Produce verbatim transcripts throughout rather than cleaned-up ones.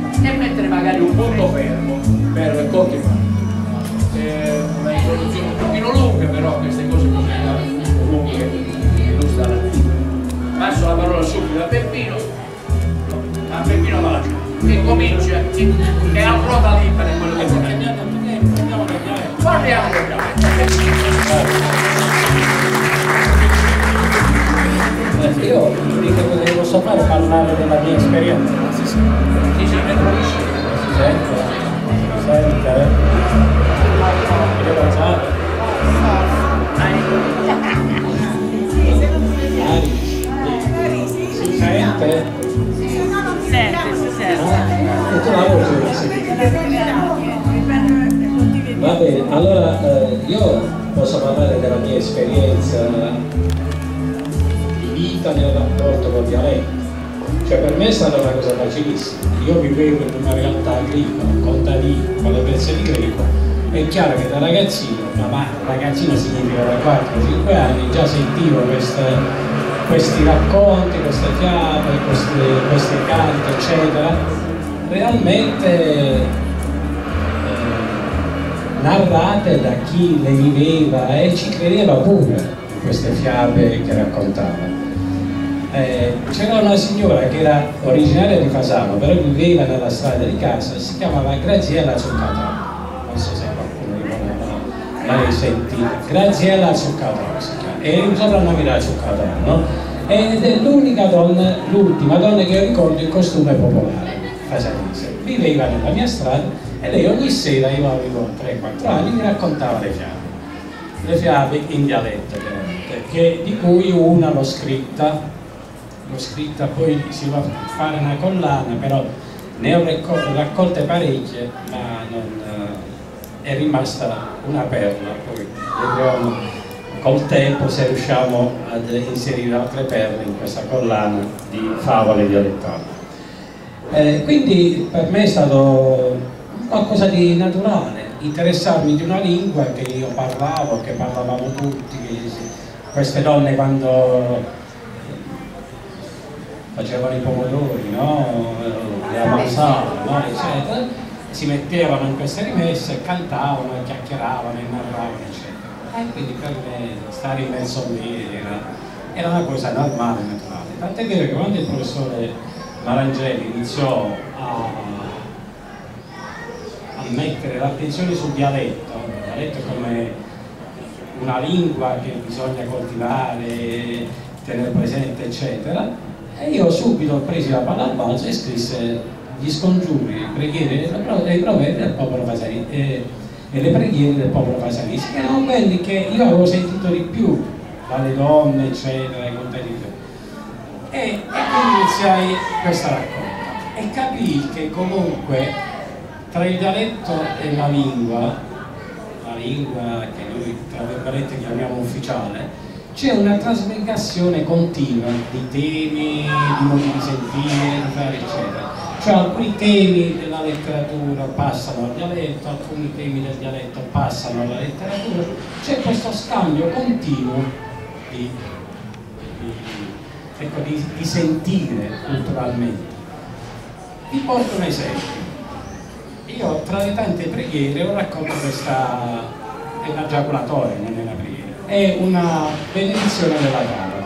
e mettere magari un punto fermo per continuare. Eh, una introduzione un pochino lunga, però queste cose bisogna lunghe illustrare. Passo la parola subito a Peppino, a Peppino Valaggio, che comincia, che, che ha ruota libera in quello che vuole. Parliamo del dialetto. Io dico che posso fare parlare della mia esperienza. Sì, sì, sì, sì, retrovisci. Si sente? Si sente? Io pensavo. Si sente? Sente, si sente. E tu la voce non si Va bene, allora eh, io posso parlare della mia esperienza di vita nel rapporto col dialetto. Cioè per me è stata una cosa facilissima. Io vivevo in una realtà agricola, contadina, con le pezze di greco. È chiaro che da ragazzino, ma ragazzino significa da quattro cinque anni, già sentivo queste, questi racconti, queste fiabe, questi, questi canti, eccetera, realmente narrate da chi le viveva e ci credeva pure in queste fiabe che raccontava. Eh, c'era una signora che era originaria di Fasano, però viveva nella strada di casa, si chiamava Graziella Zuccatoro, non so se qualcuno l'ha sentita. Graziella Zuccatoro si chiama, è un soprannome da Zuccatoro, no? Ed è l'unica donna, l'ultima donna che io ricordo in costume popolare fasanese. Viveva nella mia strada e lei ogni sera, io avevo tre quattro anni, mi raccontava le fiabe, le fiabe in dialetto chiaramente, che, di cui una l'ho scritta, l'ho scritta, poi si va a fare una collana, però ne ho raccolte parecchie, ma non, eh, è rimasta una perla, poi vedremo col tempo se riusciamo ad inserire altre perle in questa collana di favole dialettali. Eh, quindi per me è stato qualcosa di naturale, interessarmi di una lingua che io parlavo, che parlavamo tutti, che queste donne quando facevano i pomodori, no? Le avanzavano, no? Eccetera, si mettevano in queste rimesse, cantavano, chiacchieravano e narravano, eccetera. E quindi per me stare in mezzo a me era, era una cosa normale, naturale. Tant'è vero che quando il professore Marangeli iniziò a mettere l'attenzione sul dialetto, il dialetto come una lingua che bisogna coltivare, tenere presente, eccetera, e io subito ho preso la palla al balzo e scrisse gli scongiuri, le preghiere e i proverbi del popolo fasanese e, e le preghiere del popolo fasanese, che erano quelli che io avevo sentito di più dalle donne, eccetera, e contati più. E, e quindi iniziai questa raccolta e capii che comunque tra il dialetto e la lingua, la lingua che noi tra virgolette chiamiamo ufficiale, c'è una trasmigrazione continua di temi, di modi di sentire, di fare, eccetera. Cioè alcuni temi della letteratura passano al dialetto, alcuni temi del dialetto passano alla letteratura, c'è questo scambio continuo di, di, ecco, di, di sentire culturalmente. Vi porto un esempio. Io tra le tante preghiere ho raccolto questa, è una giaculatoria, non è una preghiera, è una benedizione della Camera,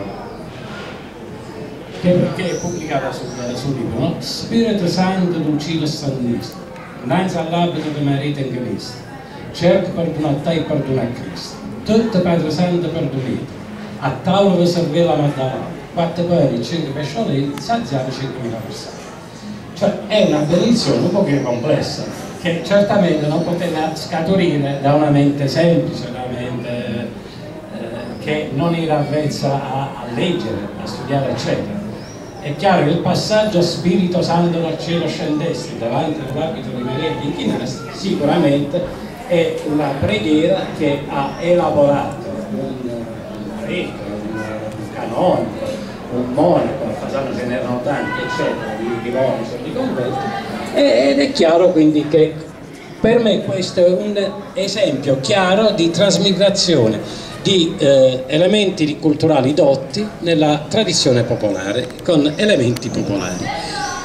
che, che è pubblicata sul, sul libro, no? Spirito Santo dulcile stannista, innanzi all'abito che merita in Cristo, cerco perdono a te e perdono a Cristo, tutto Padre Santo perdonito, a tavola vi servì la Maddalena, quattro peri, cinque pesciolini, saziare cinquemila persone. Cioè è una benedizione un pochino complessa, che certamente non poteva scaturire da una mente semplice, una mente eh, che non era avvezza a, a leggere, a studiare, eccetera. È chiaro che il passaggio Spirito Santo dal cielo scendesti davanti all'abito di Maria di inchinasti sicuramente è una preghiera che ha elaborato un prete, un, un canonico, un monaco, a Fasano ce n'erano tanti, eccetera, di, di monaci e di conventi, ed è chiaro quindi che per me questo è un esempio chiaro di trasmigrazione di eh, elementi culturali dotti nella tradizione popolare con elementi popolari.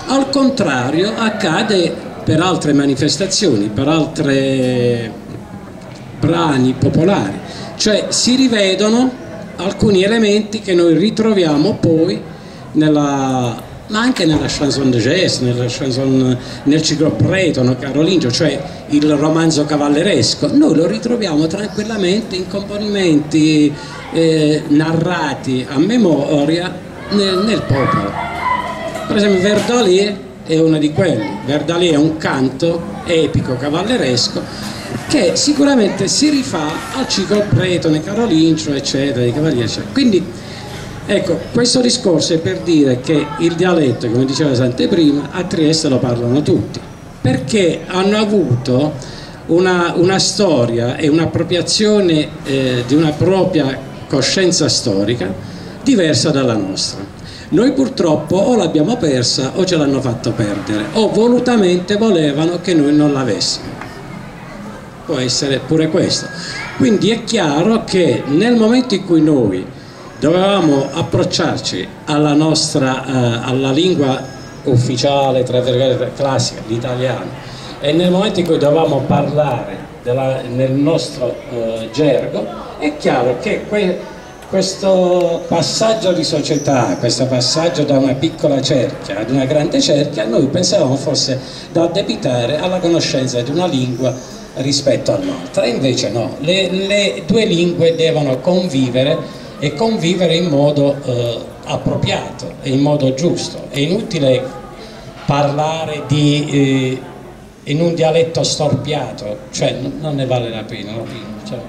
Al contrario accade per altre manifestazioni, per altri brani popolari, cioè si rivedono alcuni elementi che noi ritroviamo poi nella, ma anche nella chanson de jazz, nella chanson, nel ciclo pretono carolingio, cioè il romanzo cavalleresco. Noi lo ritroviamo tranquillamente in componimenti eh, narrati a memoria nel, nel popolo. Per esempio Verdalé è uno di quelli. Verdalé è un canto epico cavalleresco che sicuramente si rifà al ciclo pretone carolingio eccetera, di cavalieri eccetera. Quindi ecco, questo discorso è per dire che il dialetto, come diceva Sante prima, a Trieste lo parlano tutti, perché hanno avuto una, una storia e un'appropriazione eh, di una propria coscienza storica diversa dalla nostra. Noi purtroppo o l'abbiamo persa o ce l'hanno fatto perdere, o volutamente volevano che noi non l'avessimo. Può essere pure questo. Quindi è chiaro che nel momento in cui noi dovevamo approcciarci alla nostra, eh, alla lingua ufficiale, tra virgolette, classica, l'italiano, e nel momento in cui dovevamo parlare della, nel nostro eh, gergo, è chiaro che que, questo passaggio di società, questo passaggio da una piccola cerchia ad una grande cerchia, noi pensavamo fosse da addebitare alla conoscenza di una lingua rispetto all'altra, invece no, le, le due lingue devono convivere e convivere in modo eh, appropriato e in modo giusto. È inutile parlare di, eh, in un dialetto storpiato, cioè non ne vale la pena, no? Cioè,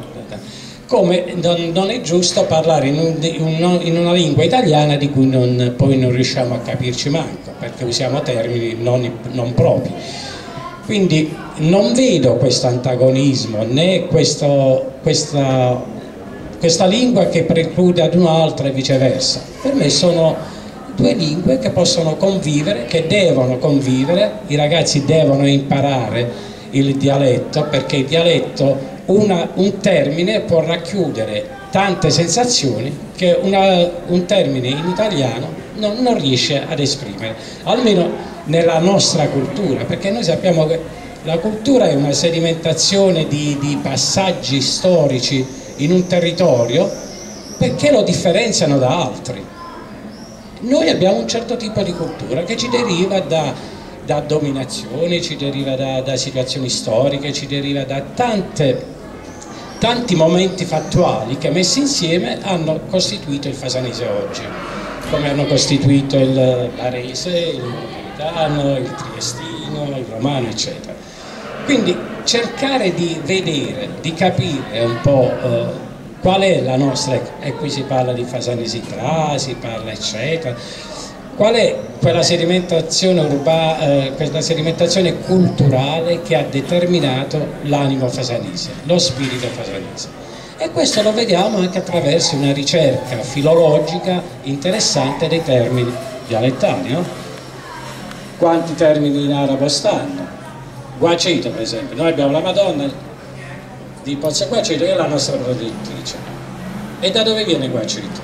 come non, non è giusto parlare in, un, in una lingua italiana di cui non, poi non riusciamo a capirci manco, perché usiamo termini non, non propri. Quindi non vedo questo antagonismo né questo, questa, questa lingua che preclude ad un'altra e viceversa. Per me sono due lingue che possono convivere, che devono convivere. I ragazzi devono imparare il dialetto, perché il dialetto, una, un termine può racchiudere tante sensazioni che una, un termine in italiano non, non riesce ad esprimere, almeno nella nostra cultura, perché noi sappiamo che la cultura è una sedimentazione di, di passaggi storici in un territorio, perché lo differenziano da altri. Noi abbiamo un certo tipo di cultura che ci deriva da, da dominazioni, ci deriva da, da situazioni storiche, ci deriva da tante, tanti momenti fattuali che messi insieme hanno costituito il fasanese oggi, come hanno costituito il barese, il napoletano, il triestino, il romano, eccetera. Quindi cercare di vedere, di capire un po' eh, qual è la nostra, e qui si parla di fasanesità, si parla eccetera, qual è quella sedimentazione urbana, eh, quella sedimentazione culturale che ha determinato l'animo fasanese, lo spirito fasanese. E questo lo vediamo anche attraverso una ricerca filologica interessante dei termini dialettali, no? Quanti termini in arabo stanno? Guacito, per esempio, noi abbiamo la Madonna di Pozzo Guacito, che è la nostra protettrice. E da dove viene Guacito?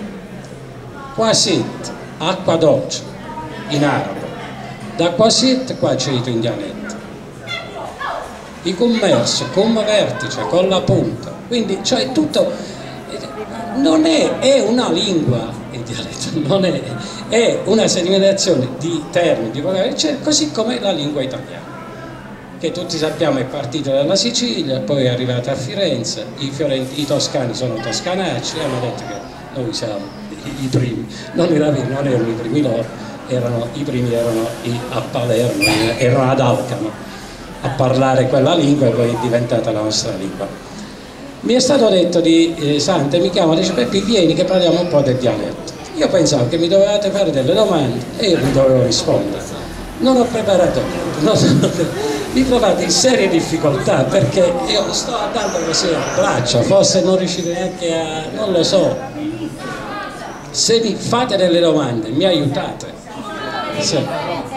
Quasit, acqua dolce in arabo, da Quasit Guacito in dialetto. I commercio, cum vertice, con la punta, quindi cioè tutto non è, è una lingua, il dialetto non è, è una sedimentazione di termini, di vocaboli, cioè, così come la lingua italiana, che tutti sappiamo è partita dalla Sicilia, poi è arrivata a Firenze, i, fiorenti, i toscani sono toscanacci, hanno detto che noi siamo i primi, non erano, non erano i primi loro, erano, i primi erano i, a Palermo, erano ad Alcamo a parlare quella lingua e poi è diventata la nostra lingua. Mi è stato detto di eh, Sante, mi chiama, dice Peppi vieni che parliamo un po' del dialetto. Io pensavo che mi dovevate fare delle domande e io vi dovevo rispondere. Non ho preparato niente, non, mi trovate in serie difficoltà perché io sto andando così a braccio, forse non riuscite neanche a... non lo so. Se mi fate delle domande, mi aiutate. Sì.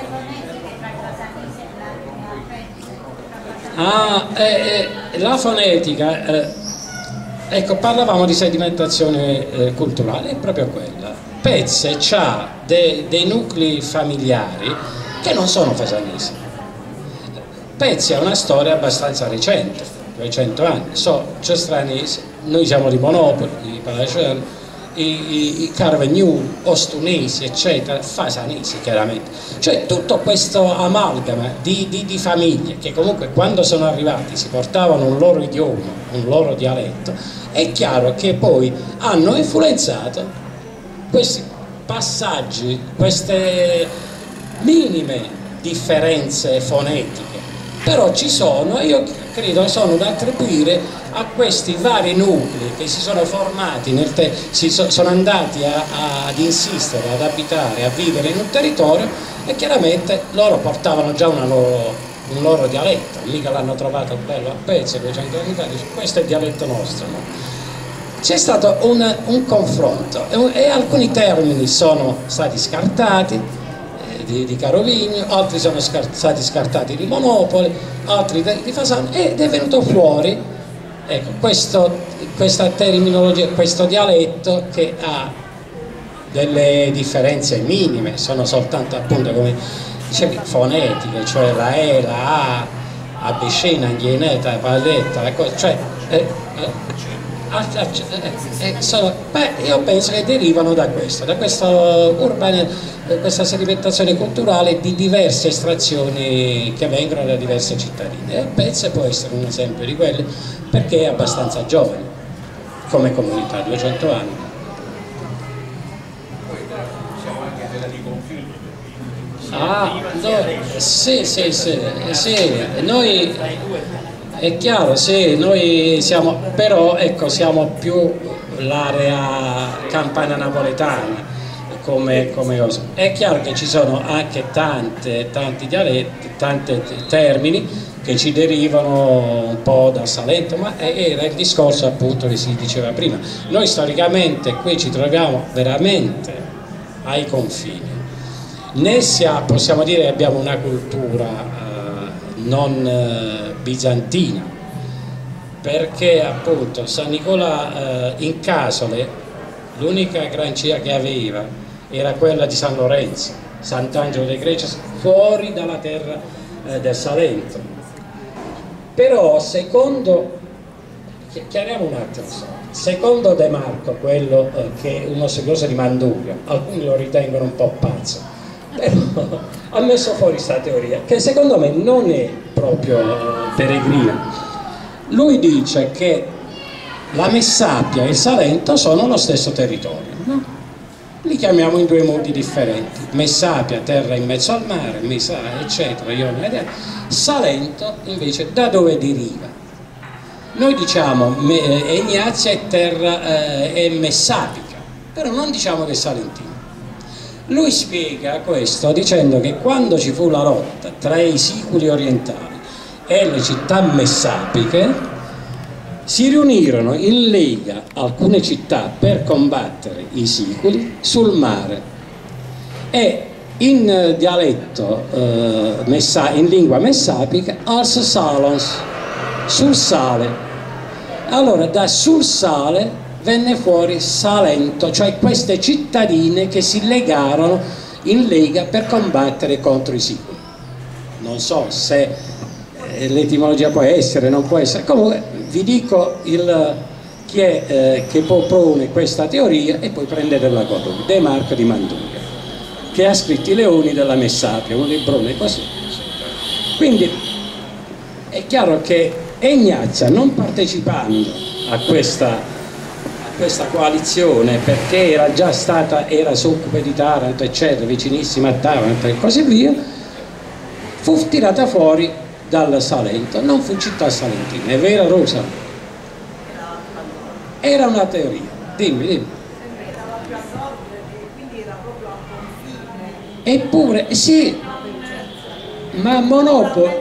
Ah, eh, eh, la fonetica, eh, ecco, parlavamo di sedimentazione eh, culturale, è proprio quella. Pezze ha de, dei nuclei familiari che non sono fasanesi. Pezze ha una storia abbastanza recente, duecento anni, so, Cestranesi, noi siamo di Monopoli, di Palaciano, i, i, i Carvegnuni, Ostunesi, eccetera, fasanesi chiaramente. Cioè tutto questo amalgama di, di, di famiglie che comunque quando sono arrivati si portavano un loro idioma, un loro dialetto, è chiaro che poi hanno influenzato questi passaggi, queste minime differenze fonetiche, però ci sono, io credo sono da attribuire a questi vari nuclei che si sono formati, nel te si so sono andati a, a, ad insistere, ad abitare, a vivere in un territorio, e chiaramente loro portavano già una loro, un loro dialetto, mica l'hanno trovato bello a Pezze duecento anni fa, dice, questo è il dialetto nostro, no? C'è stato un, un confronto e, e alcuni termini sono stati scartati, eh, di, di Carovigno, altri sono scar stati scartati di Monopoli, altri di, di Fasano, ed è venuto fuori, ecco, questo, questa terminologia, questo dialetto che ha delle differenze minime, sono soltanto appunto come dicevi fonetiche, cioè la E, la A, Abicina, Anghieneta, Palletta, cioè eh, eh, Eh, sono, beh, io penso che derivano da questo, da questa urbana, questa sedimentazione culturale di diverse estrazioni che vengono da diverse cittadine, e Pezze può essere un esempio di quello perché è abbastanza giovane come comunità, duecento anni. Siamo anche della di confine. Ah, no, sì, sì, sì, sì, noi è chiaro, sì, noi siamo, però ecco, siamo più l'area campana napoletana come, come cosa. È chiaro che ci sono anche tante, tanti dialetti, tanti termini che ci derivano un po' dal Salento, ma era il discorso appunto che si diceva prima. Noi storicamente qui ci troviamo veramente ai confini. Né sia, possiamo dire che abbiamo una cultura eh, non eh, bizantina, perché appunto San Nicola eh, in Casole l'unica grancia che aveva era quella di San Lorenzo, Sant'Angelo dei Greci, fuori dalla terra eh, del Salento. Però secondo, chiariamo un attimo, secondo De Marco, quello eh, che è uno studioso di Manduria, alcuni lo ritengono un po' pazzo, però ha messo fuori questa teoria che secondo me non è proprio peregrina. Lui dice che la Messapia e il Salento sono lo stesso territorio, no? Li chiamiamo in due modi differenti: Messapia, terra in mezzo al mare, Mesa, eccetera, Ionia. Salento invece da dove deriva? Noi diciamo eh, Egnazia è terra eh, è messapica, però non diciamo che è salentina. Lui spiega questo dicendo che quando ci fu la lotta tra i siculi orientali e le città messapiche, si riunirono in lega alcune città per combattere i siculi sul mare, e in dialetto eh, messa, in lingua messapica, als salons, sul sale. Allora da sul sale venne fuori Salento, cioè queste cittadine che si legarono in lega per combattere contro i siculi. Non so se eh, l'etimologia può essere, non può essere, comunque vi dico il, chi è eh, che propone questa teoria, e poi prendete la cosa, De Marco di Manduria, che ha scritto I Leoni della Messapia, un librone così. Quindi è chiaro che Egnazia, non partecipando a questa questa coalizione, perché era già stata, era succube di Taranto, eccetera, vicinissima a Taranto e così via, fu tirata fuori dal Salento, non fu città salentina. È vero, Rosa? Era una teoria, dimmi, dimmi. Era più a nord, quindi era proprio a confine. Eppure, sì, ma Monopoli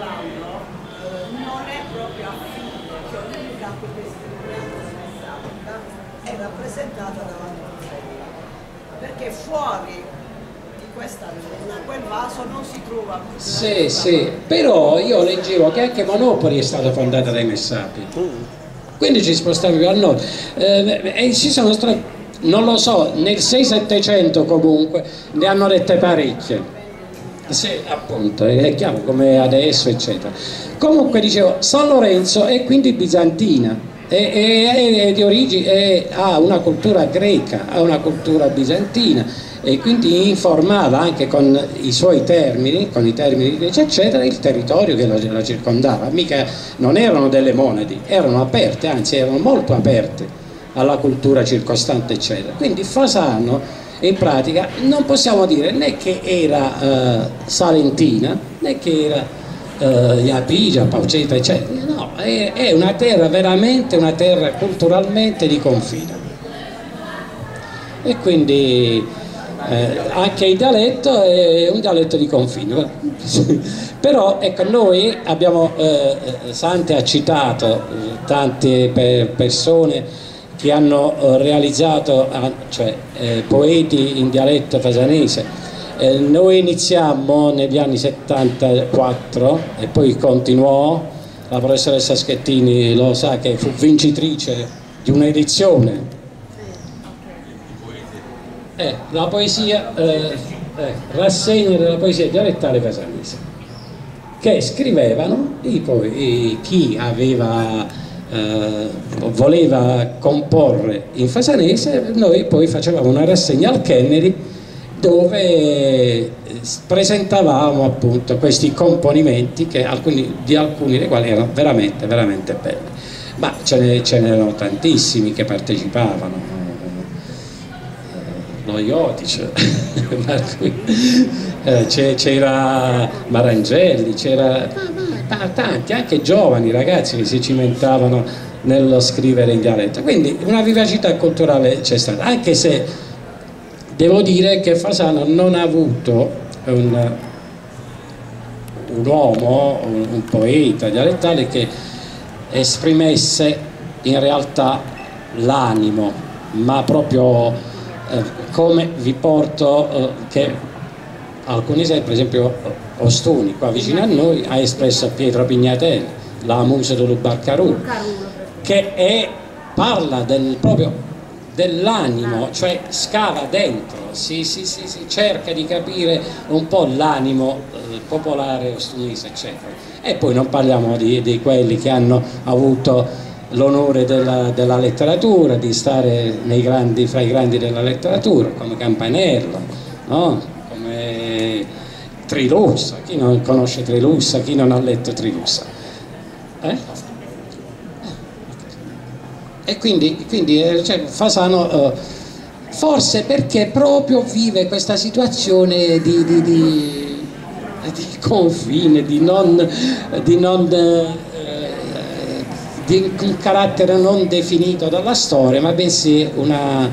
perché fuori di questa, da quel vaso non si trova. Sì, sì, però io leggevo che anche Monopoli è stata fondata dai Messapi, quindi ci spostiamo più al nord, eh, e ci sono non lo so, nel sei settecento comunque ne hanno dette parecchie. Sì, appunto, è chiaro come adesso, eccetera. Comunque dicevo, San Lorenzo è quindi bizantina, è, è, è di origine, è, ha una cultura greca, ha una cultura bizantina e quindi informava anche con i suoi termini, con i termini greci, eccetera, il territorio che la, la circondava. Mica non erano delle monadi, erano aperte, anzi erano molto aperte alla cultura circostante, eccetera. Quindi Fasano in pratica non possiamo dire né che era eh, salentina né che era eh, Iapigia, Pauceta, eccetera. No, è, è una terra veramente una terra culturalmente di confine e quindi eh, anche il dialetto è un dialetto di confine. Però ecco, noi abbiamo eh, Sante ha citato eh, tante pe persone che hanno eh, realizzato, cioè eh, poeti in dialetto fasanese. Eh, noi iniziammo negli anni settantaquattro e poi continuò, la professoressa Schettini lo sa che fu vincitrice di un'edizione. Eh, la poesia, eh, eh, rassegna della poesia dialettale fasanese, che scrivevano i i, chi aveva Uh, voleva comporre in fasanese. Noi poi facevamo una rassegna al Kennedy dove presentavamo appunto questi componimenti che alcuni, di alcuni dei quali erano veramente veramente belli, ma ce n'erano tantissimi che partecipavano, lo Iotice c'era Marangelli, c'era tanti, anche giovani ragazzi che si cimentavano nello scrivere in dialetto, quindi una vivacità culturale c'è stata, anche se devo dire che Fasano non ha avuto un, un uomo, un, un poeta dialettale che esprimesse in realtà l'animo, ma proprio eh, come vi porto eh, che alcuni esempi, per esempio Ostuni, qua vicino a noi, ha espresso Pietro Pignatelli, la musa dello Barcarulo, che è, parla del, proprio dell'animo, cioè scava dentro, si, si, si, si cerca di capire un po' l'animo eh, popolare ostunese, eccetera. E poi non parliamo di, di quelli che hanno avuto l'onore della, della letteratura, di stare nei grandi, fra i grandi della letteratura, come Campanella, no? Come Trilussa, chi non conosce Trilussa, chi non ha letto Trilussa? Eh? E quindi, quindi cioè, Fasano, eh, forse perché proprio vive questa situazione di, di, di, di confine, di non, di, non eh, di un carattere non definito dalla storia, ma bensì una,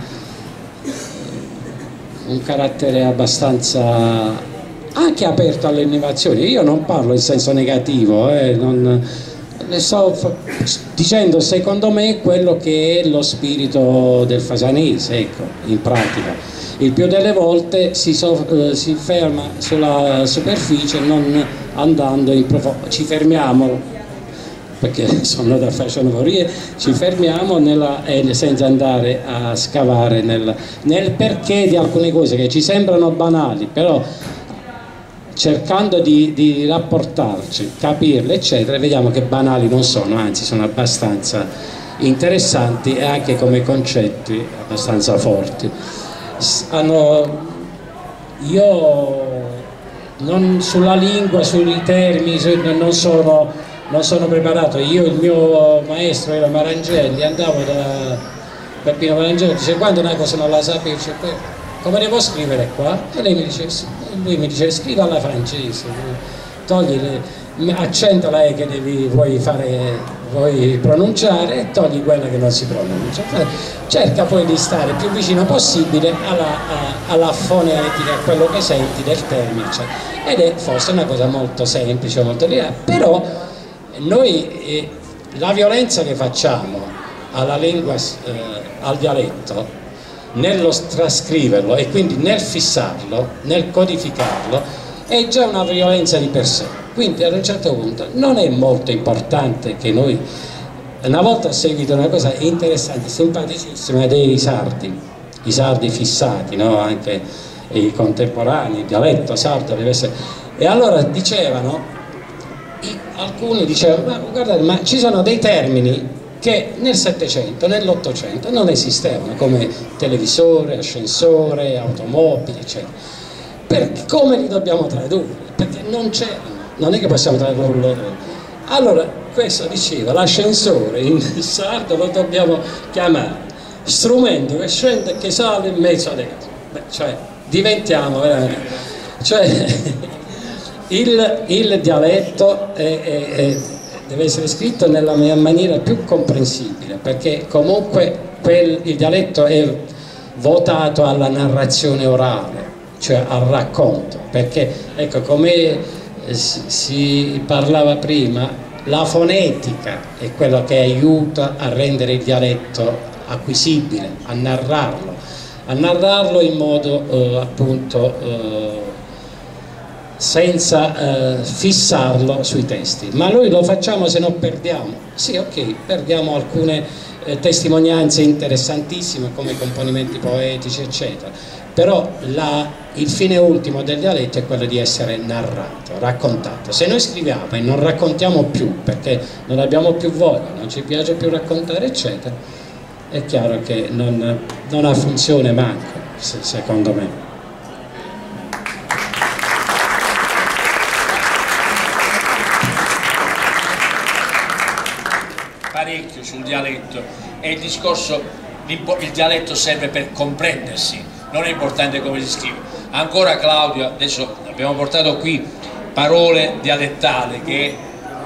un carattere abbastanza anche aperto alle innovazioni. Io non parlo in senso negativo, eh, non, le sto dicendo secondo me quello che è lo spirito del fasanese, ecco, in pratica. Il più delle volte si, so, eh, si ferma sulla superficie non andando in profondo, ci fermiamo perché sono da facionovorie, ci fermiamo nella, eh, senza andare a scavare nel, nel perché di alcune cose che ci sembrano banali, però cercando di, di rapportarci, capirle, eccetera, vediamo che banali non sono, anzi sono abbastanza interessanti e anche come concetti abbastanza forti. Hanno, io non, sulla lingua, sui termini, non sono, non sono preparato. Io, il mio maestro era Marangelli, andavo da Peppino Marangelli, dice quando una cosa non la sapevo, dice, come devo scrivere qua? E lei mi dice, lui mi dice scriva alla francese, togli le, accenta la E che devi, vuoi, fare, vuoi pronunciare e togli quella che non si pronuncia. Cerca poi di stare più vicino possibile alla, a, alla fonetica, a quello che senti del termine, cioè. Ed è forse una cosa molto semplice, molto lineare, però noi eh, la violenza che facciamo alla lingua, eh, al dialetto, nello trascriverlo e quindi nel fissarlo, nel codificarlo, è già una violenza di per sé. Quindi ad un certo punto non è molto importante che noi, una volta ho seguito una cosa interessante, simpaticissima dei sardi, i sardi fissati, no? Anche i contemporanei, il dialetto sardo deve essere... E allora dicevano, i, alcuni dicevano, ma guardate, ma ci sono dei termini che nel Settecento, nell'Ottocento non esistevano, come televisore, ascensore, automobili, eccetera. Perché, come li dobbiamo tradurre? Perché non c'erano, non è che possiamo tradurlo. Allora, questo diceva, l'ascensore in sardo lo dobbiamo chiamare strumento che scende e che sale in mezzo alle case. Beh, cioè, diventiamo veramente... Cioè, il, il dialetto è, è, è, deve essere scritto nella mia maniera più comprensibile, perché comunque quel, il dialetto è votato alla narrazione orale, cioè al racconto, perché ecco, come si, si parlava prima, la fonetica è quello che aiuta a rendere il dialetto acquisibile, a narrarlo, a narrarlo in modo eh, appunto eh, senza eh, fissarlo sui testi. Ma noi lo facciamo se no perdiamo. Sì, ok, perdiamo alcune eh, testimonianze interessantissime come i componimenti poetici, eccetera. Però la, il fine ultimo del dialetto è quello di essere narrato, raccontato. Se noi scriviamo e non raccontiamo più perché non abbiamo più voglia, non ci piace più raccontare, eccetera, è chiaro che non, non ha funzione manco, secondo me. Parecchio sul dialetto, e il discorso, il dialetto serve per comprendersi, non è importante come si scrive. Ancora Claudio, adesso abbiamo portato qui parole dialettali che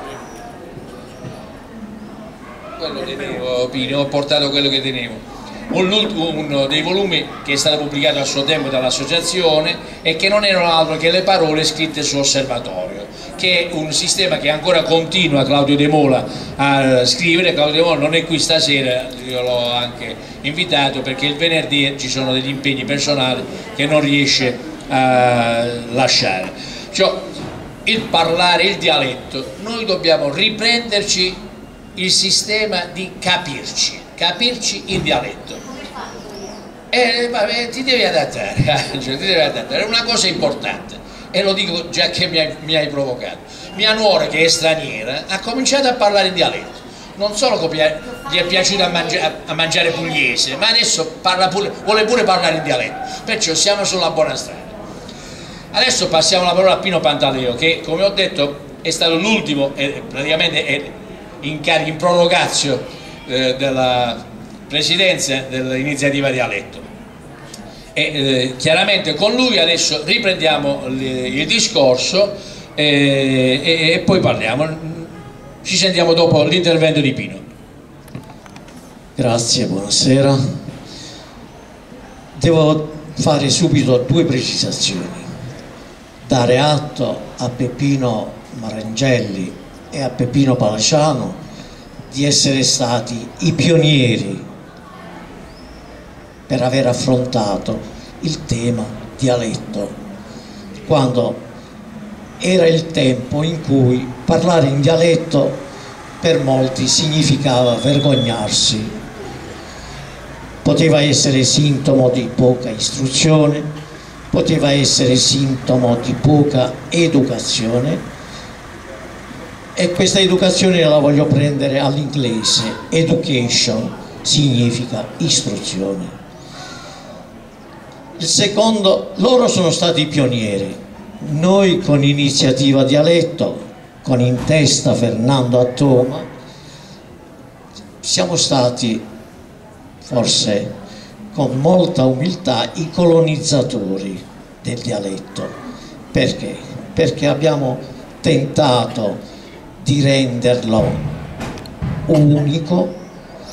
quello tenevo, Pino, ho portato quello che tenevo. Un, uno dei volumi che è stato pubblicato a suo tempo dall'associazione e che non erano altro che le parole scritte su Osservatorio, che è un sistema che ancora continua Claudio De Mola a scrivere. Claudio De Mola non è qui stasera, io l'ho anche invitato perché il venerdì ci sono degli impegni personali che non riesce a lasciare. Cioè, il parlare, il dialetto, noi dobbiamo riprenderci il sistema di capirci, capirci in dialetto. E vabbè, ti devi adattare, cioè, ti devi adattare, è una cosa importante, e lo dico già che mi hai, mi hai provocato. Mia nuora, che è straniera, ha cominciato a parlare in dialetto, non solo gli è piaciuto a, mangia, a mangiare pugliese, ma adesso parla pure, vuole pure parlare in dialetto, perciò siamo sulla buona strada. Adesso passiamo la parola a Pino Pantaleo, che come ho detto è stato l'ultimo, praticamente è in carica, in prorogatio eh, della presidenza dell'iniziativa Dialetto, e eh, chiaramente con lui adesso riprendiamo il, il discorso eh, e, e poi parliamo, ci sentiamo dopo l'intervento di Pino. Grazie, buonasera. Devo fare subito due precisazioni, dare atto a Peppino Marangelli e a Peppino Palaciano di essere stati i pionieri per aver affrontato il tema dialetto, quando era il tempo in cui parlare in dialetto per molti significava vergognarsi, poteva essere sintomo di poca istruzione, poteva essere sintomo di poca educazione. E questa educazione la voglio prendere all'inglese. Education significa istruzione. Il secondo, loro sono stati i pionieri. Noi con Iniziativa Dialetto, con in testa Fernando Attoma, siamo stati, forse con molta umiltà, i colonizzatori del dialetto. Perché? Perché abbiamo tentato di renderlo unico,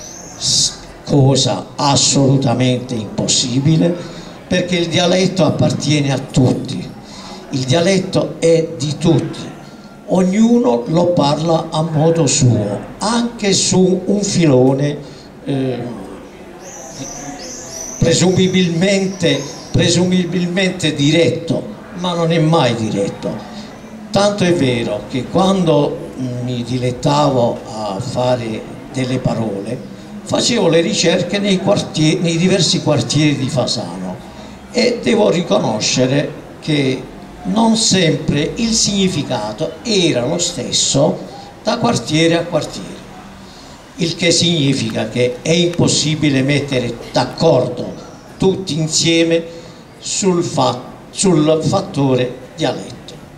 cosa assolutamente impossibile, perché il dialetto appartiene a tutti, il dialetto è di tutti, ognuno lo parla a modo suo, anche su un filone eh, presumibilmente, presumibilmente diretto, ma non è mai diretto. Tanto è vero che quando mi dilettavo a fare delle parole, facevo le ricerche nei, quartieri, nei diversi quartieri di Fasano e devo riconoscere che non sempre il significato era lo stesso da quartiere a quartiere, il che significa che è impossibile mettere d'accordo tutti insieme sul, fa sul fattore dialetto.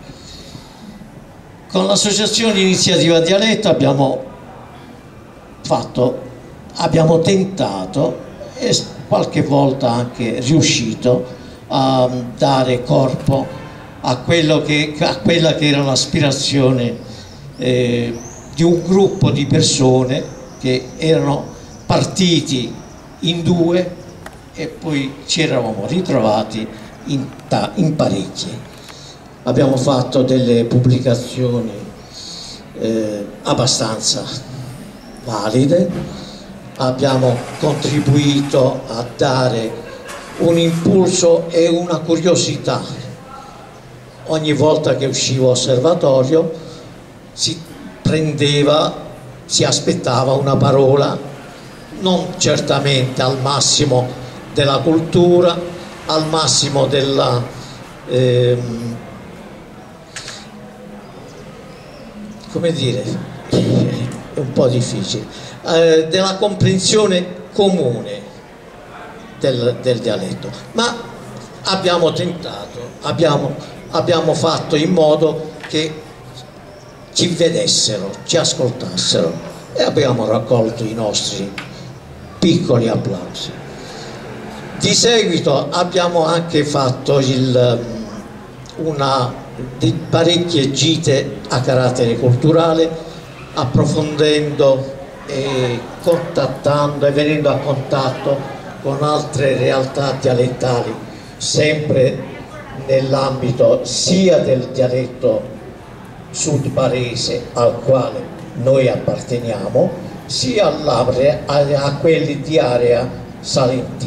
Con l'associazione Iniziativa Dialetto abbiamo fatto, abbiamo tentato e qualche volta anche riuscito a dare corpo a, quello che, a quella che era l'aspirazione eh, di un gruppo di persone che erano partiti in due e poi ci eravamo ritrovati in, in parecchie. Abbiamo fatto delle pubblicazioni eh, abbastanza valide, abbiamo contribuito a dare un impulso e una curiosità. Ogni volta che uscivo osservatorio si prendeva, si aspettava una parola, non certamente al massimo della cultura, al massimo della ehm, come dire, è un po' difficile, eh, della comprensione comune del, del dialetto, ma abbiamo tentato, abbiamo, abbiamo fatto in modo che ci vedessero, ci ascoltassero e abbiamo raccolto i nostri piccoli applausi. Di seguito abbiamo anche fatto il, una di parecchie gite a carattere culturale, approfondendo e contattando e venendo a contatto con altre realtà dialettali, sempre nell'ambito sia del dialetto sud barese al quale noi apparteniamo, sia a, a quelli di area salentina.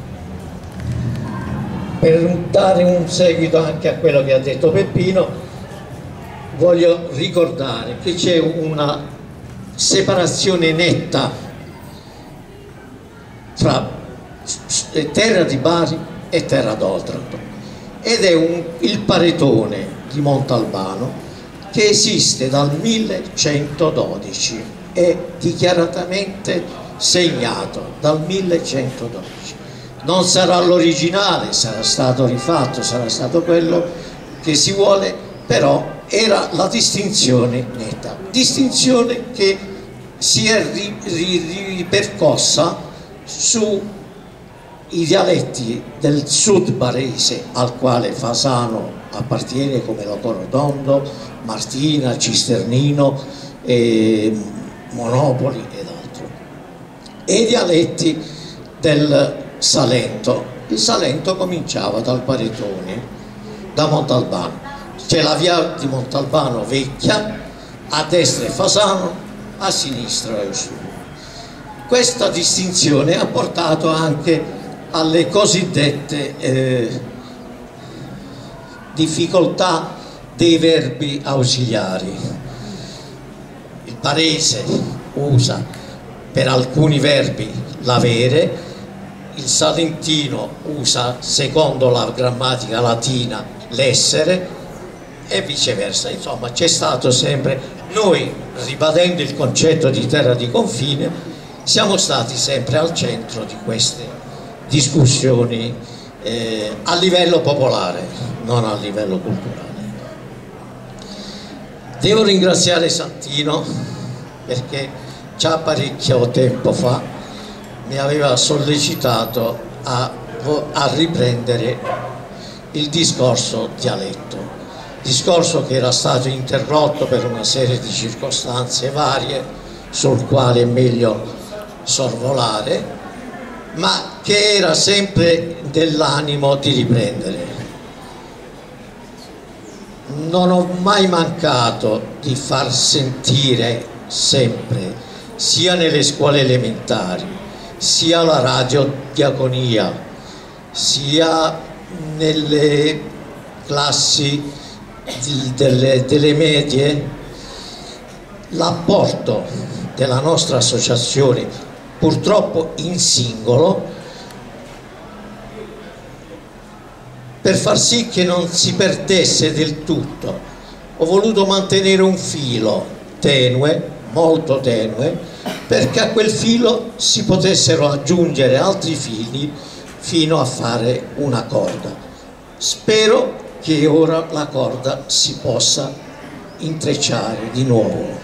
Per dare un seguito anche a quello che ha detto Peppino, voglio ricordare che c'è una separazione netta fra terra di Bari e terra d'Oltranto ed è un, il paretone di Montalbano che esiste dal millecentododici, è dichiaratamente segnato dal millecentododici. Non sarà l'originale, sarà stato rifatto, sarà stato quello che si vuole, però era la distinzione netta, distinzione che si è ri, ri, ripercossa sui dialetti del sud barese al quale Fasano appartiene, come Locorotondo, Martina, Cisternino, eh, Monopoli ed altro, e i dialetti del Salento. Il Salento cominciava dal paretone, da Montalbano, c'è la via di Montalbano vecchia, a destra è Fasano, a sinistra è Usura. Questa distinzione ha portato anche alle cosiddette eh, difficoltà dei verbi ausiliari. Il barese usa per alcuni verbi l'avere, il salentino usa, secondo la grammatica latina, l'essere e viceversa. Insomma, c'è stato sempre, noi ribadendo il concetto di terra di confine, siamo stati sempre al centro di queste discussioni eh, a livello popolare, non a livello culturale. Devo ringraziare Santino perché già parecchio tempo fa mi aveva sollecitato a, a riprendere il discorso dialetto, discorso che era stato interrotto per una serie di circostanze varie sul quale è meglio sorvolare, ma che era sempre dell'animo di riprendere. Non ho mai mancato di far sentire sempre, sia nelle scuole elementari, sia alla radiodiaconia, sia nelle classi delle, delle medie, l'apporto della nostra associazione purtroppo in singolo, per far sì che non si perdesse del tutto. Ho voluto mantenere un filo tenue, molto tenue, perché a quel filo si potessero aggiungere altri fili fino a fare una corda. Spero che ora la corda si possa intrecciare di nuovo.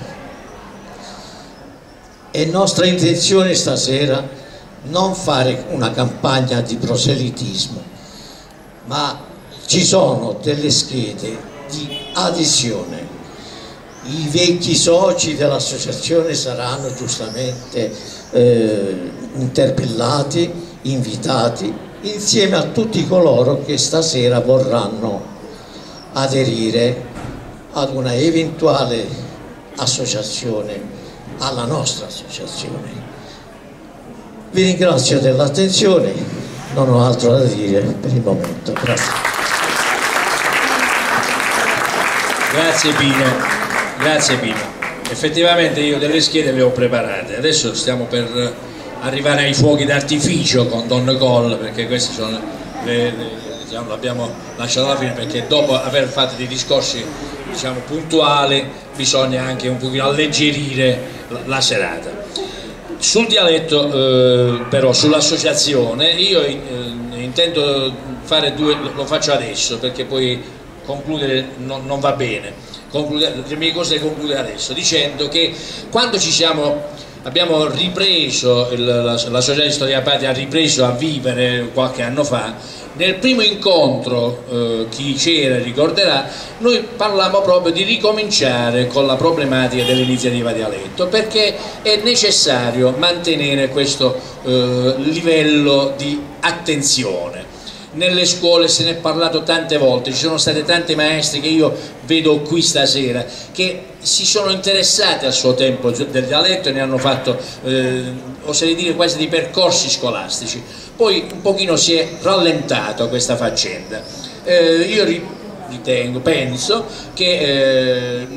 È nostra intenzione stasera non fare una campagna di proselitismo, ma ci sono delle schede di adesione. I vecchi soci dell'associazione saranno giustamente eh, interpellati, invitati, insieme a tutti coloro che stasera vorranno aderire ad una eventuale associazione, alla nostra associazione. Vi ringrazio dell'attenzione, non ho altro da dire per il momento. Grazie. Grazie Pino, grazie Pino. Effettivamente io delle schede le ho preparate, adesso stiamo per arrivare ai fuochi d'artificio con Don Col, perché queste sono le, le, diciamo, l'abbiamo lasciato alla fine, perché dopo aver fatto dei discorsi, diciamo, puntuali bisogna anche un pochino alleggerire la, la serata. Sul dialetto eh, però, sull'associazione, io eh, intendo fare due, lo faccio adesso perché poi concludere non, non va bene, concludere, le mie cose le concludo adesso dicendo che quando ci siamo, abbiamo ripreso, l'associazione di Storia Patria ha ripreso a vivere qualche anno fa, nel primo incontro, eh, chi c'era ricorderà, noi parlavamo proprio di ricominciare con la problematica dell'iniziativa dialetto, perché è necessario mantenere questo eh, livello di attenzione. Nelle scuole se ne è parlato tante volte, ci sono state tante maestre che io vedo qui stasera che si sono interessate al suo tempo del dialetto e ne hanno fatto, eh, oserei dire, quasi dei percorsi scolastici. Poi un pochino si è rallentato questa faccenda. Eh, io ritengo, penso che eh,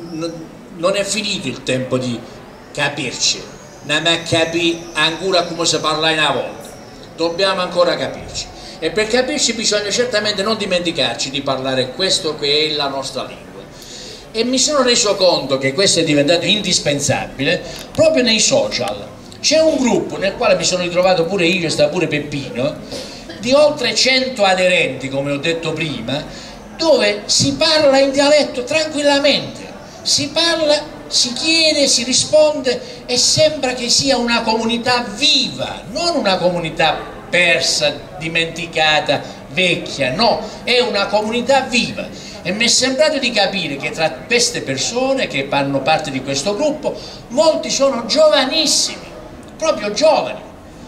non è finito il tempo di capirci, non è capire ancora come si parla una volta, dobbiamo ancora capirci. E per capirci bisogna certamente non dimenticarci di parlare questo che è la nostra lingua. E mi sono reso conto che questo è diventato indispensabile proprio nei social. C'è un gruppo nel quale mi sono ritrovato pure io, sta pure Peppino, di oltre cento aderenti, come ho detto prima, dove si parla in dialetto tranquillamente, si parla, si chiede, si risponde e sembra che sia una comunità viva, non una comunità persa, dimenticata, vecchia, no, è una comunità viva. E mi è sembrato di capire che tra queste persone che fanno parte di questo gruppo molti sono giovanissimi, proprio giovani.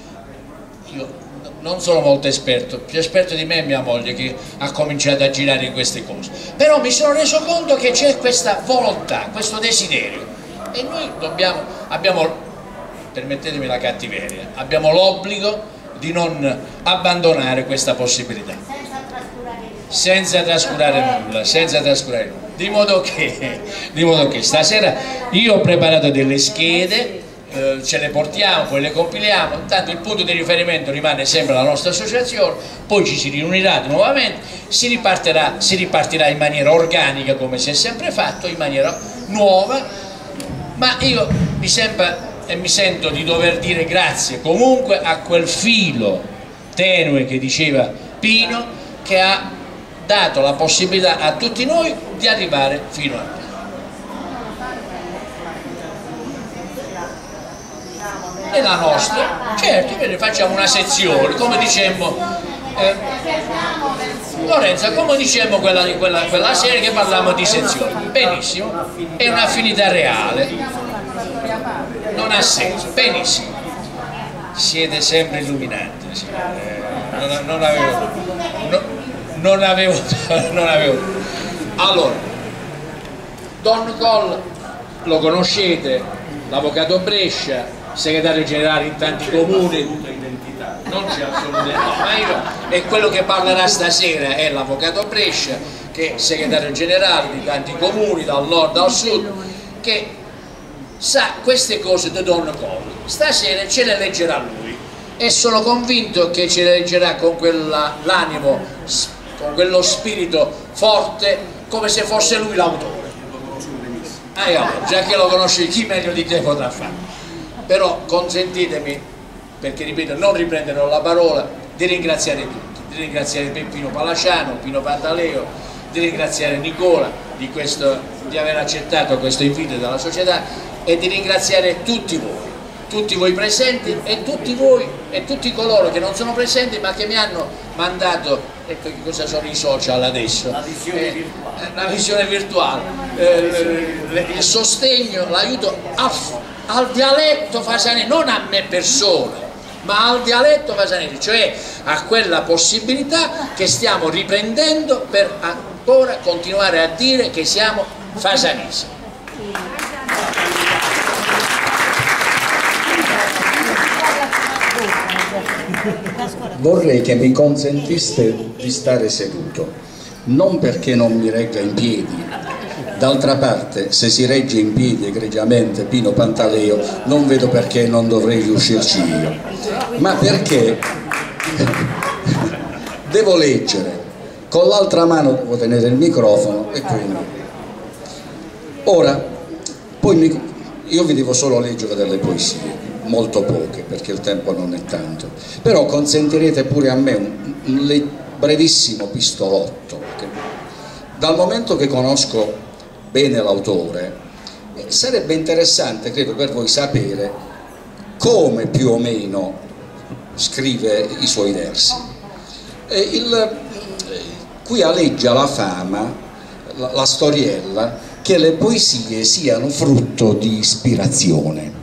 Io non sono molto esperto, più esperto di me è mia moglie che ha cominciato a girare in queste cose, però mi sono reso conto che c'è questa volontà, questo desiderio e noi dobbiamo, abbiamo, permettetemi la cattiveria, abbiamo l'obbligo di non abbandonare questa possibilità senza trascurare nulla, senza trascurare nulla. Di modo che, di modo che stasera io ho preparato delle schede, eh, ce le portiamo, poi le compiliamo, intanto il punto di riferimento rimane sempre la nostra associazione, poi ci si riunirà nuovamente, si ripartirà, si ripartirà in maniera organica come si è sempre fatto, in maniera nuova, ma io mi sembra e mi sento di dover dire grazie comunque a quel filo tenue che diceva Pino, che ha dato la possibilità a tutti noi di arrivare fino a qui. E la nostra, certo, quindi facciamo una sezione, come dicemmo, eh, Lorenzo, come dicemmo quella, quella, quella serie che parlavamo di sezioni, benissimo, è un'affinità reale. Non ha senso, benissimo, siete sempre illuminanti, eh, non, non avevo, no, non avevo, non avevo. Allora, Don Col lo conoscete, l'avvocato Brescia, segretario generale in tanti comuni, non c'è assolutamente, no, ma io, e quello che parlerà stasera è l'avvocato Brescia, che è segretario generale di tanti comuni, dal nord al sud, che sa queste cose di Don Cole. Stasera ce le leggerà lui e sono convinto che ce le leggerà con quell'animo, con quello spirito forte, come se fosse lui l'autore. Ah, io, già che lo conosci, chi meglio di te potrà farlo. Però consentitemi, perché ripeto, non riprenderò la parola, di ringraziare tutti, di ringraziare Peppino Palaciano, Pino Pantaleo, di ringraziare Nicola di, questo, di aver accettato questo invito dalla società e di ringraziare tutti voi, tutti voi presenti e tutti voi e tutti coloro che non sono presenti ma che mi hanno mandato, ecco che cosa sono i social adesso, la visione eh, virtuale, la visione virtuale eh, il sostegno, l'aiuto al dialetto fasanese, non a me persona, ma al dialetto fasanese, cioè a quella possibilità che stiamo riprendendo per ancora continuare a dire che siamo fasanesi. Vorrei che mi consentiste di stare seduto, non perché non mi regga in piedi, d'altra parte se si regge in piedi egregiamente Pino Pantaleo non vedo perché non dovrei riuscirci io, ma perché devo leggere, con l'altra mano devo tenere il microfono e quindi ora poi mi, io vi devo solo leggere delle poesie, molto poche perché il tempo non è tanto, però consentirete pure a me un, un brevissimo pistolotto, perché dal momento che conosco bene l'autore eh, sarebbe interessante, credo, per voi sapere come più o meno scrive i suoi versi. Eh, il, eh, qui aleggia la fama, la, la storiella, che le poesie siano frutto di ispirazione.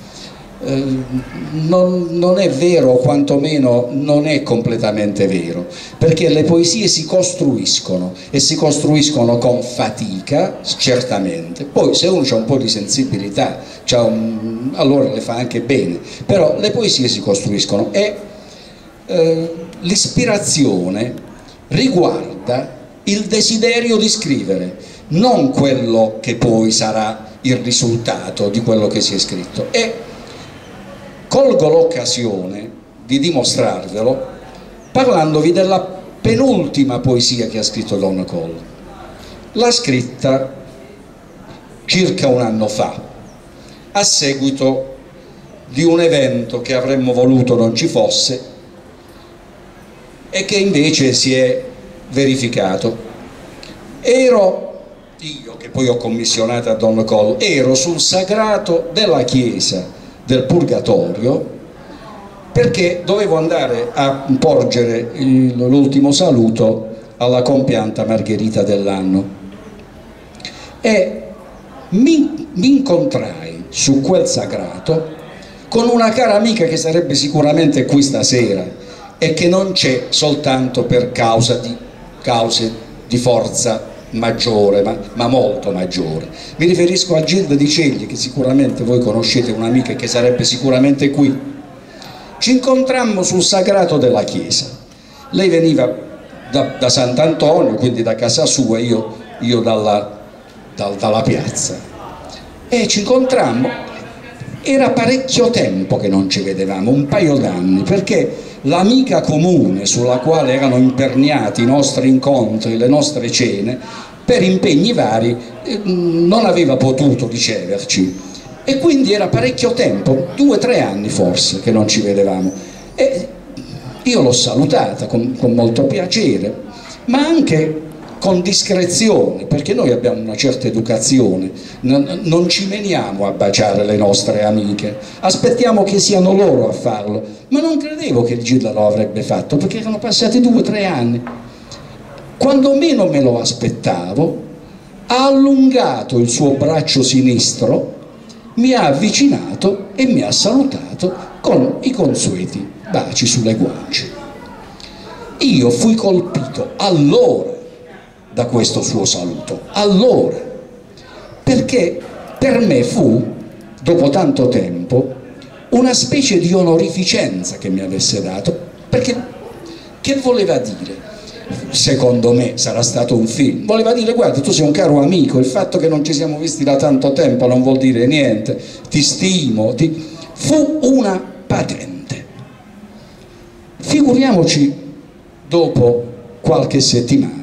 Non, non è vero, o quantomeno non è completamente vero, perché le poesie si costruiscono e si costruiscono con fatica, certamente, poi se uno ha un po' di sensibilità un, allora le fa anche bene, però le poesie si costruiscono e eh, l'ispirazione riguarda il desiderio di scrivere, non quello che poi sarà il risultato di quello che si è scritto. E colgo l'occasione di dimostrarvelo parlandovi della penultima poesia che ha scritto Don Cole. L'ha scritta circa un anno fa, a seguito di un evento che avremmo voluto non ci fosse e che invece si è verificato. Ero, io che poi ho commissionato a Don Cole, ero sul sagrato della chiesa del Purgatorio perché dovevo andare a porgere l'ultimo saluto alla compianta Margherita dell'anno e mi, mi incontrai su quel sagrato con una cara amica che sarebbe sicuramente qui stasera e che non c'è soltanto per causa di, cause di forza maggiore, ma, ma molto maggiore. Mi riferisco a Gilda Di Cegli, che sicuramente voi conoscete, un'amica che sarebbe sicuramente qui. Ci incontrammo sul sagrato della chiesa. Lei veniva da, da Sant'Antonio, quindi da casa sua, io, io dalla, da, dalla piazza. E ci incontrammo. Era parecchio tempo che non ci vedevamo, un paio d'anni, perché l'amica comune sulla quale erano imperniati i nostri incontri, le nostre cene, per impegni vari non aveva potuto riceverci e quindi era parecchio tempo, due o tre anni forse, che non ci vedevamo. E io l'ho salutata con, con molto piacere, ma anche con discrezione, perché noi abbiamo una certa educazione, non, non ci meniamo a baciare le nostre amiche, aspettiamo che siano loro a farlo, ma non credevo che Gilda lo avrebbe fatto, perché erano passati due o tre anni. Quando meno me lo aspettavo, ha allungato il suo braccio sinistro, mi ha avvicinato e mi ha salutato con i consueti baci sulle guance. Io fui colpito allora da questo suo saluto, allora, perché per me fu, dopo tanto tempo, una specie di onorificenza che mi avesse dato, perché che voleva dire? secondo me sarà stato un film, voleva dire guarda tu sei un caro amico, il fatto che non ci siamo visti da tanto tempo non vuol dire niente, ti stimo, ti... fu una patente. Figuriamoci dopo qualche settimana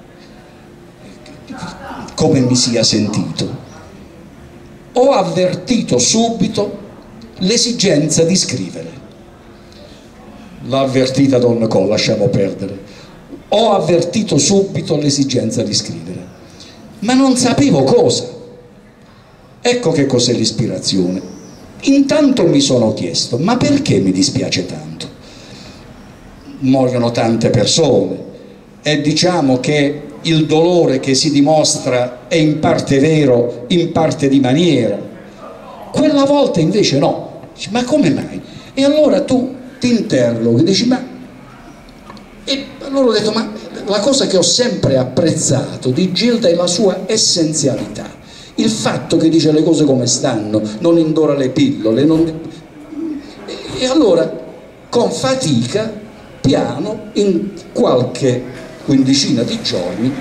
come mi sia sentito. Ho avvertito subito l'esigenza di scrivere. L'ha avvertita Don Nicole, lasciamo perdere. Ho avvertito subito l'esigenza di scrivere, ma non sapevo cosa. Ecco che cos'è l'ispirazione. Intanto mi sono chiesto, ma perché mi dispiace tanto? Muoiono tante persone e diciamo che il dolore che si dimostra è in parte vero, in parte di maniera. Quella volta invece no. Ma come mai? E allora tu ti interroghi, dici ma... E allora ho detto ma la cosa che ho sempre apprezzato di Gilda è la sua essenzialità, il fatto che dice le cose come stanno, non indora le pillole, non... E allora con fatica, piano, in qualche quindicina di giorni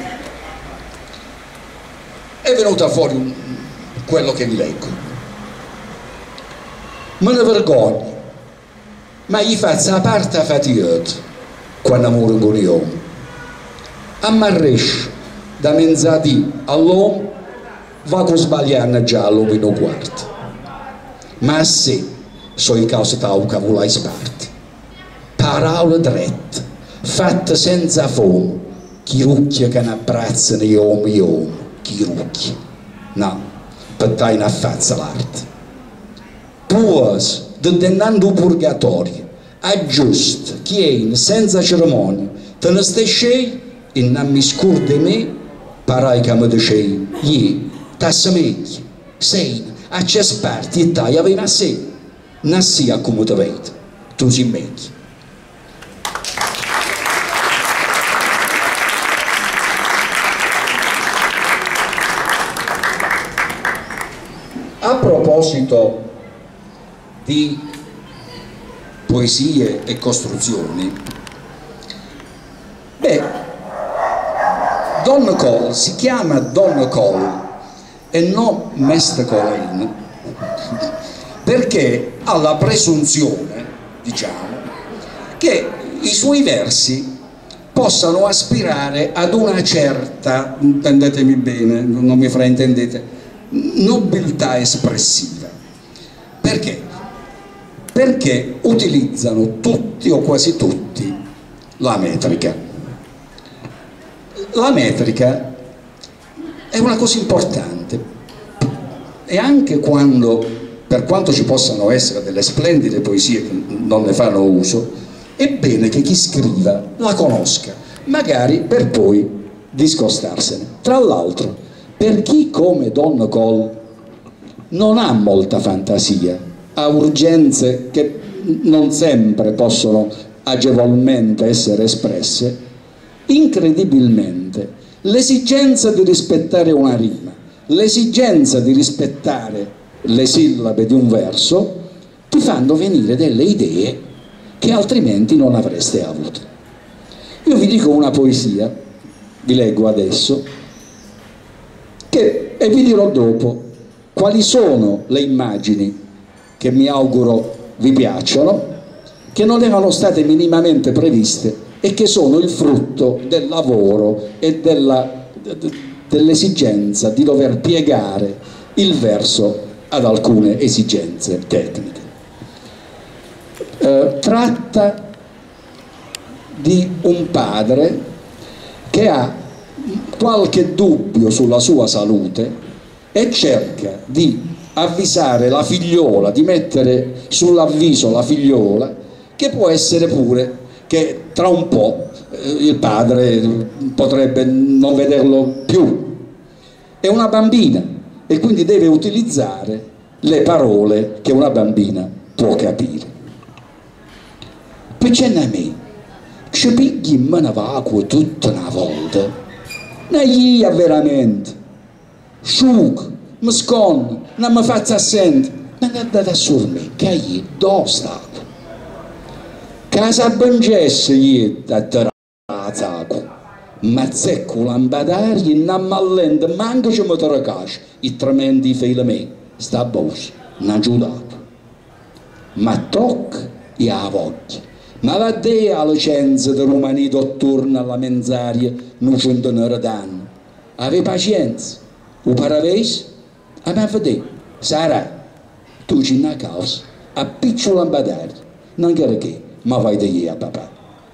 è venuta fuori un, quello che vi leggo. Me ne vergogno, ma gli faccio la parte faticata quando amore con gli uomini. Ammarresce da mezzadì all'uomo, va con sbagliare già all'uomo in un quarto. Ma a sé sono i cause tau che volai sparti. Parole drette, fatte senza fomo, chi rucchia che ne abbrazzano gli uomini gli uomini, chi rucchia. No, per dare una fazza l'arte. Puos, dennando il purgatorio, aggiusta, chien, senza cerimonia, te ne stai scei e non mi scurde me, parai che mi dicei, gli, tassa meglio, sei, a c'è sparti e tai aveva sé, non sia come te vedi, tu si meglio. A proposito di poesie e costruzioni, beh, Don Nicole si chiama Don Nicole e non Mestre Colin perché ha la presunzione, diciamo, che i suoi versi possano aspirare ad una certa, intendetemi bene, non mi fraintendete, nobiltà espressiva. Perché? Perché utilizzano tutti o quasi tutti la metrica. La metrica è una cosa importante e anche quando, per quanto ci possano essere delle splendide poesie che non ne fanno uso, è bene che chi scriva la conosca, magari per poi discostarsene. Tra l'altro, per chi come Don Nicole non ha molta fantasia, ha urgenze che non sempre possono agevolmente essere espresse, incredibilmente l'esigenza di rispettare una rima, l'esigenza di rispettare le sillabe di un verso ti fanno venire delle idee che altrimenti non avreste avuto. Io vi dico una poesia, vi leggo adesso, che, e vi dirò dopo quali sono le immagini che mi auguro vi piacciono, che non erano state minimamente previste e che sono il frutto del lavoro e dell'esigenza di dover piegare il verso ad alcune esigenze tecniche. Eh, tratta di un padre che ha qualche dubbio sulla sua salute e cerca di avvisare la figliola, di mettere sull'avviso la figliola, che può essere pure che tra un po' eh, il padre potrebbe non vederlo più. È una bambina e quindi deve utilizzare le parole che una bambina può capire. Perché a me ci pigli in mano l'acqua tutta una volta, non gli è veramente sciuc, mi sconno, non mi faccio assente, ma non andate a sorme, che gli do sta acqua. Casa bangesse gli da a Zaco, ma zecco lampadario in ammallente manca ci motora cascia, i tremendi filamenti, sta boss, non ha giudato. Ma tocca e a voglia. Ma va te la licenza di Romanito torna alla menzaria non centinaio d'anni. Ave pazienza, o paravese, a me vedere, sarà, tu ci una causa, a piccolo lampadario, non chiaro che, ma vai da lì a papà.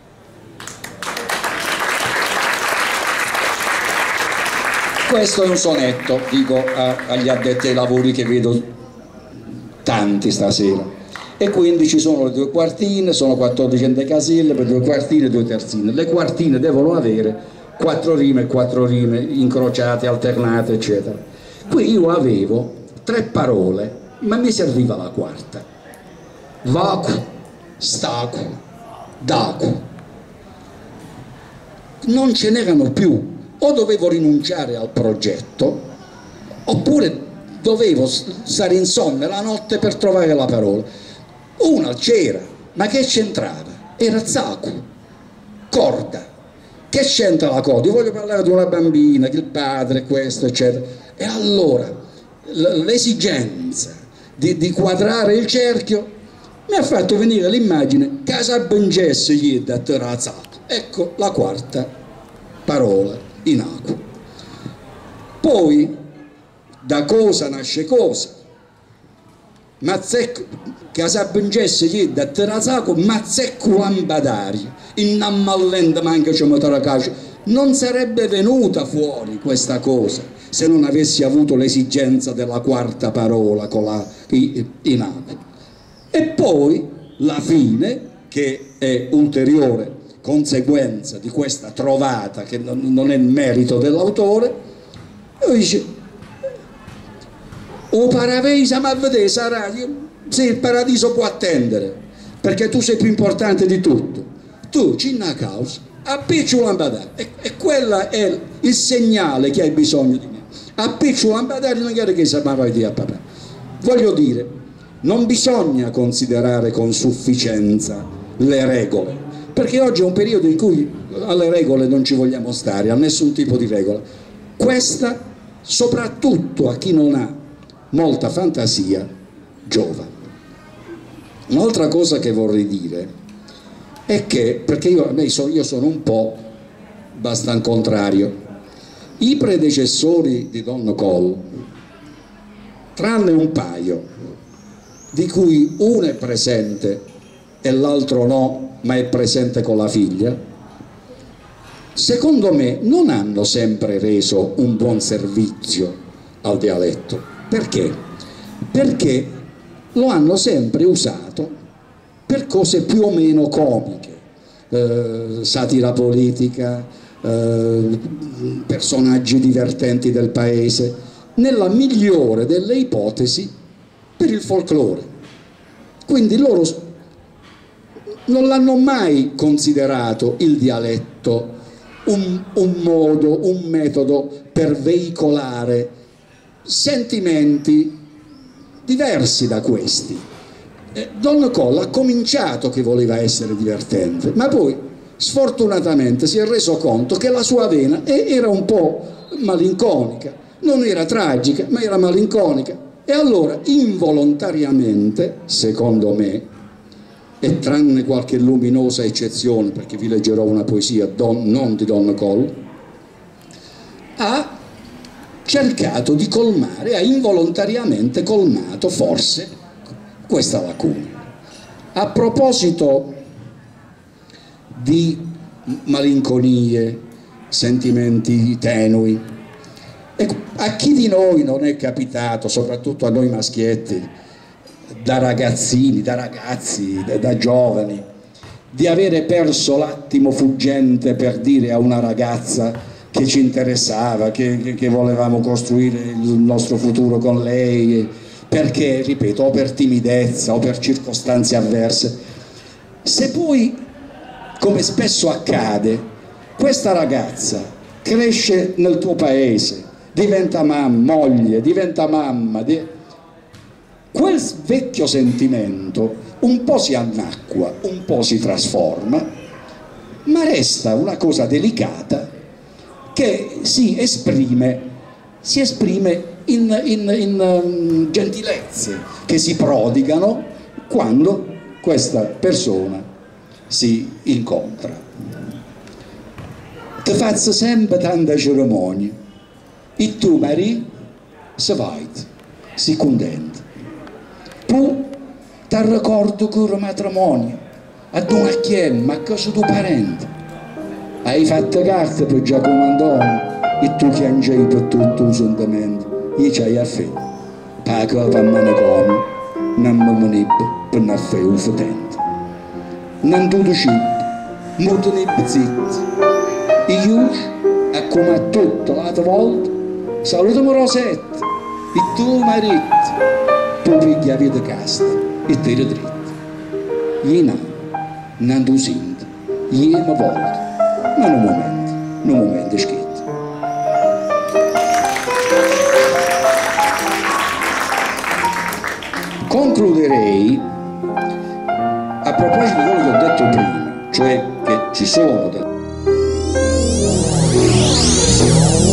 Questo è un sonetto, dico a, agli addetti ai lavori che vedo tanti stasera. E quindi ci sono le due quartine, sono quattordici caselle per due quartine e due terzine. Le quartine devono avere quattro rime e quattro rime incrociate, alternate, eccetera. Qui io avevo tre parole, ma mi serviva la quarta. Vacu, stacu, dacu. Non ce n'erano più. O dovevo rinunciare al progetto, oppure dovevo stare insonne la notte per trovare la parola. Una c'era, ma che c'entrava? Era zacu, corda. Che c'entra la corda? Io voglio parlare di una bambina, che il padre, questo, eccetera. E allora l'esigenza di, di quadrare il cerchio mi ha fatto venire l'immagine casa bengesse gli da terrazzato. Ecco la quarta parola in acqua. Poi da cosa nasce cosa? Mazzecco, casa bengesse gli da terrazzato, mazzecco lampadario, innamallente manca c'è motora casa. Non sarebbe venuta fuori questa cosa se non avessi avuto l'esigenza della quarta parola con la in acqua. E poi la fine, che è ulteriore conseguenza di questa trovata che non è merito dell'autore, e dice o paravesa ma vedete sarà se il paradiso può attendere perché tu sei più importante di tutto, tu cinna causa appiccio lampadario e, e quello è il segnale che hai bisogno di me, appiccio lampadario non chiede che sapeva di a papà. Voglio dire, non bisogna considerare con sufficienza le regole, perché oggi è un periodo in cui alle regole non ci vogliamo stare, a nessun tipo di regola. Questa, soprattutto a chi non ha molta fantasia, giova. Un'altra cosa che vorrei dire è che, perché io, io sono un po' abbastanza contrario, i predecessori di Don Cole, tranne un paio, di cui uno è presente e l'altro no, ma è presente con la figlia, secondo me non hanno sempre reso un buon servizio al dialetto. Perché? Perché lo hanno sempre usato per cose più o meno comiche, eh, satira politica, eh, personaggi divertenti del paese, nella migliore delle ipotesi per il folklore. Quindi loro non l'hanno mai considerato il dialetto un, un modo, un metodo per veicolare sentimenti diversi da questi. Eh, Don Cole ha cominciato che voleva essere divertente, ma poi sfortunatamente si è reso conto che la sua vena era un po' malinconica, non era tragica ma era malinconica, e allora involontariamente, secondo me, e tranne qualche luminosa eccezione, perché vi leggerò una poesia don, non di Don Cole, ha cercato di colmare, ha involontariamente colmato forse questa lacuna. A proposito di malinconie, sentimenti tenui, ecco, a chi di noi non è capitato, soprattutto a noi maschietti, da ragazzini, da ragazzi, da, da giovani, di avere perso l'attimo fuggente per dire a una ragazza che ci interessava, che, che, che volevamo costruire il nostro futuro con lei, perché, ripeto, o per timidezza o per circostanze avverse. Se poi, come spesso accade, questa ragazza cresce nel tuo paese, diventa mamma, moglie, diventa mamma, di... quel vecchio sentimento un po' si annacqua, un po' si trasforma ma resta una cosa delicata che si esprime, si esprime in, in, in um, gentilezze che si prodigano quando questa persona si incontra. Ti faccio sempre tanta cerimonia e tu marito si vai, si contenta. Poi ti ricordo che il matrimonio ad una chiema a casa tuo parente hai fatto carte per Giacomo Antonio e tu piangevi per tutto il sentimento io ci hai affetto perché va a manicomio non mi venibbe per non fare un fotente non tutto cibo non tenibbe zitto e io e come a tutte le altre volte salutami Rosetta e tu marito tu pigli la vita casta e ti ridritti io no non tu senti io mi volto ma non momento non momento scritto. Concluderei a proposito di quello che ho detto prima, cioè che ci sono